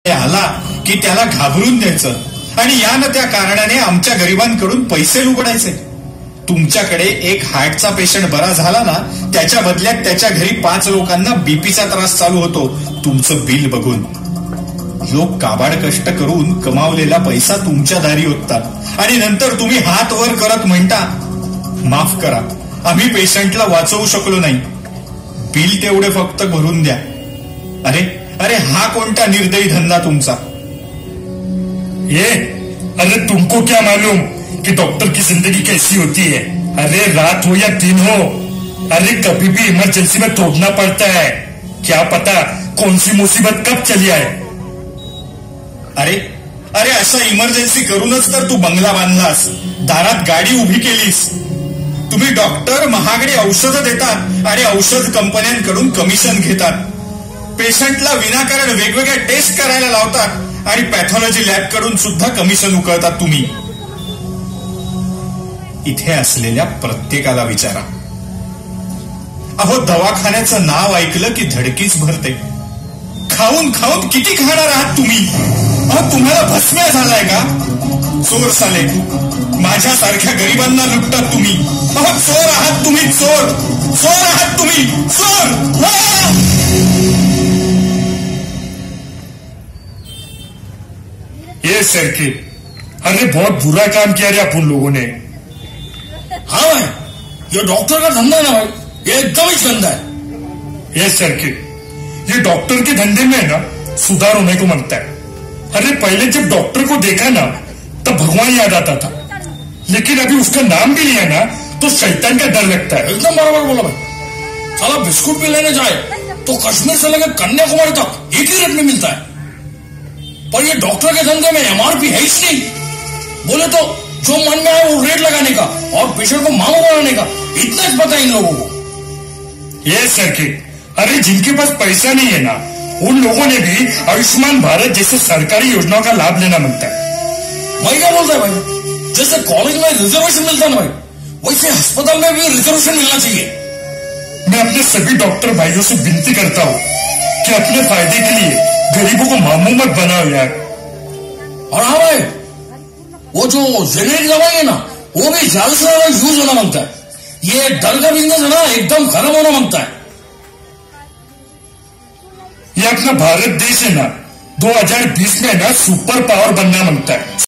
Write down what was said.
आला की त्याला घाबरून द्यायचं आणि या न त्या कारणाने आमच्या गरिबांकडून पैसे लुबडायचे. तुमच्याकडे एक हार्टचा पेशंट बरा झाला ना, त्याच्या बदल्यात त्याच्या घरी 5 लोकांना बीपीचा त्रास चालू होतो तुमचं बिल बघून. लोक काबाड कष्ट करून कमावलेला पैसा तुमच्या दारी ओततात आणि नंतर तुम्ही हात वर करत म्हणता, माफ करा, आम्ही पेशंटला वाचवू शकलो नाही, बिल तेवढे फक्त भरून द्या. अरे अरे हा कोणता निर्दयी धंदा तुमचा? ये अरे तुमको क्या मालूम कि डॉक्टर की जिंदगी कैसी होती है. अरे रात हो या दिन हो, अरे कभी भी इमरजेंसी में तोड़ना पड़ता है. क्या पता कौन सी मुसीबत कब चली आए. अरे अरे असं इमर्जन्सी करूनच तर तू बंगला बांधलास, दारात गाडी उभी केलीस. तुम्ही डॉक्टर महागडी औषधं देतात आणि औषध कंपन्यांकडून कमिशन घेतात. पेशंटला विनाकारण वेगवेगळ्या टेस्ट करायला लावतात आणि पॅथॉलॉजी लॅब कडून सुद्धा कमिशन उकळतात तुम्ही. इथे असलेल्या प्रत्येकाला विचारा. अहो, दवाखान्याचं नाव ऐकलं की धडकीच भरते. खाऊन खाऊन किती खाणार आहात तुम्ही? अहो, तुम्हाला भस्म्या झालाय का? चोर साले, माझ्यासारख्या गरिबांना लुटतात तुम्ही. अहो, चोर आहात तुम्ही, चोर, चोर आहात तुम्ही, चोर. ये सर्किट, अरे बहुत बुरा काम किया रे अपन लोगों ने. हाँ भाई, ये डॉक्टर का धंधा है ना भाई, ये एकदम ही गंदा है. ये सर्किट, ये डॉक्टर के धंधे में ना सुधार होने को मांगता है. अरे पहले जब डॉक्टर को देखा ना तब भगवान याद आता था, लेकिन अभी उसका नाम भी लिया ना तो शैतान का डर लगता है. एकदम बराबर बोला भाई. साला बिस्कुट भी लेने जाए तो कश्मीर से लेकर कन्याकुमारी तक एक ही रेट में मिलता है. पर ये डॉक्टर के धंधे में एमआरपी है ही नहीं. बोले तो जो मन में आए वो रेट लगाने का और पेशेंट को मांगो बनाने का, इतना ही पता है इन लोगों को. ये सर्किट, अरे जिनके पास पैसा नहीं है ना उन लोगों ने भी आयुष्मान भारत जैसे सरकारी योजनाओं का लाभ लेना मांगता है. मैं क्या बोलता है भाई, जैसे कॉलेज में रिजर्वेशन मिलता है ना भाई, वैसे अस्पताल में भी रिजर्वेशन मिलना चाहिए. मैं अपने सभी डॉक्टर भाइयों से विनती करता हूँ कि अपने फायदे के लिए गरीबों को मामू मत बनाओ यार. और हाँ भाई, वो जो जेनेरिक दवाई है ना वो भी ज्यादा से ज्यादा यूज होना मांगता है. ये डर का बिजनेस है ना, एकदम खत्म होना मांगता है. ये अपना भारत देश है ना 2020 में ना सुपर पावर बनना मांगता है.